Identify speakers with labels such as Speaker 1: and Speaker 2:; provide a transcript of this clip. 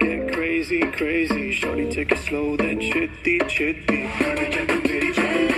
Speaker 1: Get crazy, crazy. Shorty take it slow, then chitty, chitty.